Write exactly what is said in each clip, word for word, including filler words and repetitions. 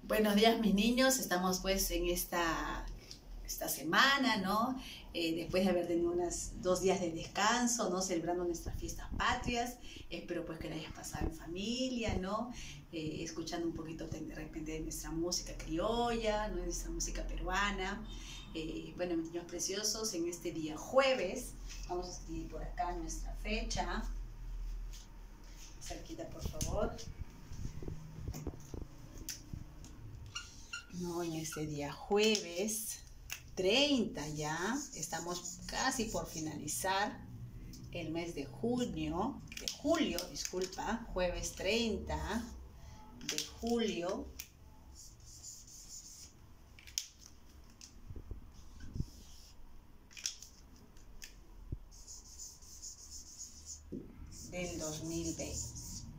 Buenos días, mis niños. Estamos pues en esta, esta semana, ¿no? Eh, después de haber tenido unos dos días de descanso, ¿no? Celebrando nuestras fiestas patrias. Espero pues que la hayas pasado en familia, ¿no? Eh, escuchando un poquito de repente de nuestra música criolla, ¿no? De nuestra música peruana. Eh, bueno, mis niños preciosos, en este día jueves, vamos a escribir por acá nuestra fecha. Cerquita, por favor. No, en este día jueves treinta ya, estamos casi por finalizar el mes de junio, de julio, disculpa, jueves treinta de julio. Del dos mil veinte.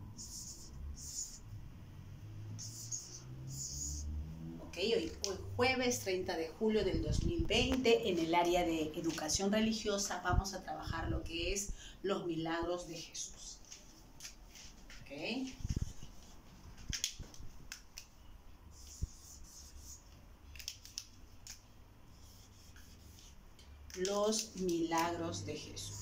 Okay, hoy, hoy jueves treinta de julio del dos mil veinte, en el área de educación religiosa vamos a trabajar lo que es los milagros de Jesús. Okay. Los milagros de Jesús.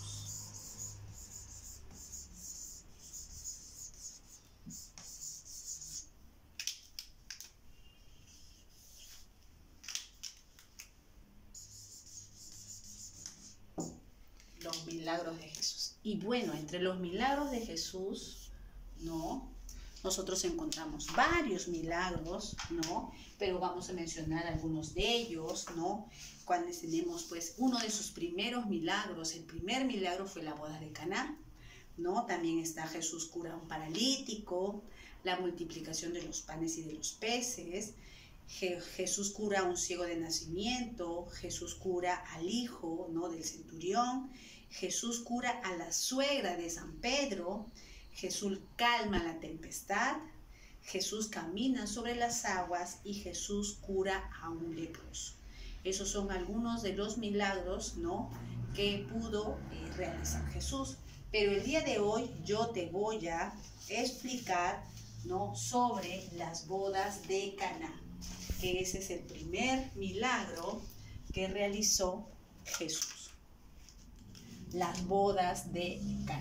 Los milagros de Jesús. Y bueno, entre los milagros de Jesús, ¿no? Nosotros encontramos varios milagros, ¿no? Pero vamos a mencionar algunos de ellos, ¿no? Cuando tenemos, pues, uno de sus primeros milagros. El primer milagro fue la boda de Caná, ¿no? También está Jesús cura a un paralítico, la multiplicación de los panes y de los peces. Je- Jesús cura a un ciego de nacimiento, Jesús cura al hijo, ¿no? del centurión, Jesús cura a la suegra de San Pedro, Jesús calma la tempestad, Jesús camina sobre las aguas y Jesús cura a un leproso. Esos son algunos de los milagros, ¿no? que pudo eh, realizar Jesús. Pero el día de hoy yo te voy a explicar, ¿no? sobre las bodas de Caná, que ese es el primer milagro que realizó Jesús. Las bodas de Caná.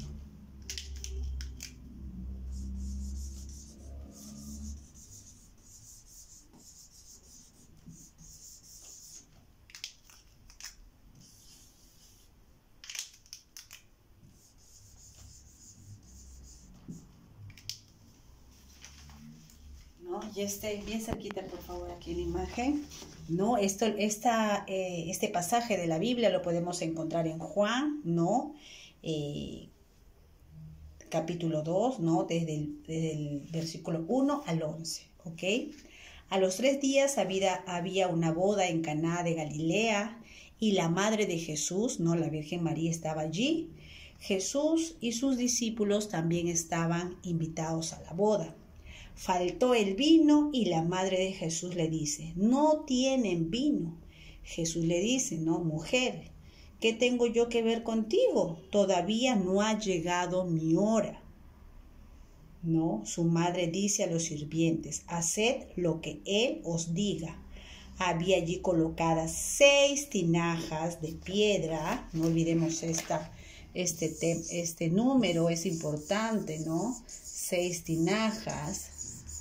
¿No? Y esté bien cerquita, por favor, aquí en la imagen. ¿No? Esto, esta, eh, este pasaje de la Biblia lo podemos encontrar en Juan, ¿no? Eh, capítulo dos, ¿no? Desde el, desde el versículo uno al once, ¿ok? A los tres días había, había una boda en Caná de Galilea y la madre de Jesús, ¿no? La Virgen María estaba allí. Jesús y sus discípulos también estaban invitados a la boda. Faltó el vino y la madre de Jesús le dice, no tienen vino. Jesús le dice, no, mujer, ¿qué tengo yo que ver contigo? Todavía no ha llegado mi hora. No, su madre dice a los sirvientes, haced lo que él os diga. Había allí colocadas seis tinajas de piedra, no olvidemos esta, este, este número, es importante, ¿no? Seis tinajas.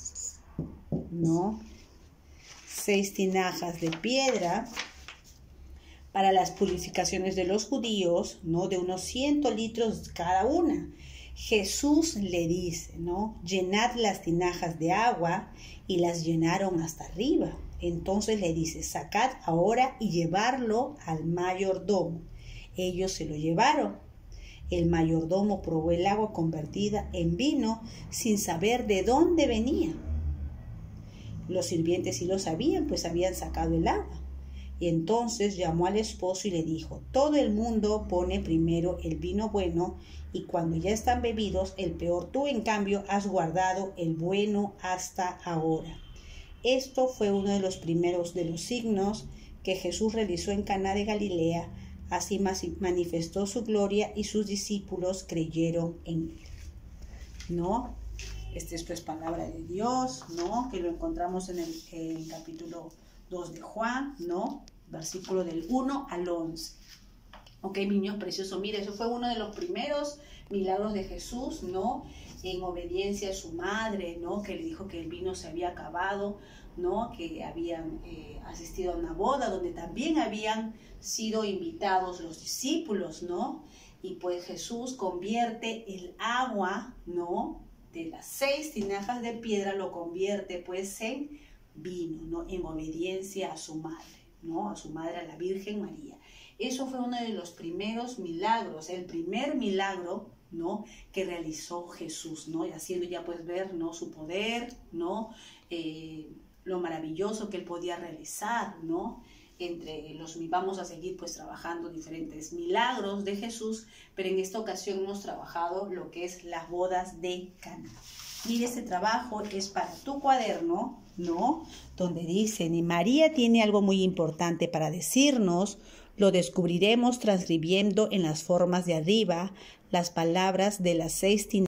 ¿no? Seis tinajas de piedra para las purificaciones de los judíos, ¿no? De unos cien litros cada una. Jesús le dice, ¿no? Llenad las tinajas de agua, y las llenaron hasta arriba. Entonces le dice, sacad ahora y llevarlo al mayordomo. Ellos se lo llevaron. El mayordomo probó el agua convertida en vino sin saber de dónde venía. Los sirvientes sí lo sabían, pues habían sacado el agua. Y entonces llamó al esposo y le dijo, todo el mundo pone primero el vino bueno, y cuando ya están bebidos, el peor. Tú, en cambio, has guardado el bueno hasta ahora. Esto fue uno de los primeros de los signos que Jesús realizó en Caná de Galilea. Así manifestó su gloria y sus discípulos creyeron en él. ¿No? Esta es pues palabra de Dios, ¿no? Que lo encontramos en el, el capítulo dos de Juan, ¿no? Versículo del uno al once. Ok, niños preciosos, mire, eso fue uno de los primeros milagros de Jesús, ¿no? En obediencia a su madre, ¿no? Que le dijo que el vino se había acabado, ¿no? Que habían eh, asistido a una boda donde también habían sido invitados los discípulos, ¿no? Y pues Jesús convierte el agua, ¿no? De las seis tinajas de piedra lo convierte pues en vino, ¿no? En obediencia a su madre, ¿no? A su madre, a la Virgen María. Eso fue uno de los primeros milagros, el primer milagro, ¿no? Que realizó Jesús, ¿no? Y haciendo ya pues ver, ¿no? Su poder, ¿no? Eh, lo maravilloso que él podía realizar, ¿no? Entre los, vamos a seguir pues trabajando diferentes milagros de Jesús, pero en esta ocasión hemos trabajado lo que es las bodas de Caná. Mire, este trabajo es para tu cuaderno, ¿no? Donde dicen, y María tiene algo muy importante para decirnos, lo descubriremos transcribiendo en las formas de arriba las palabras de las seis tinajas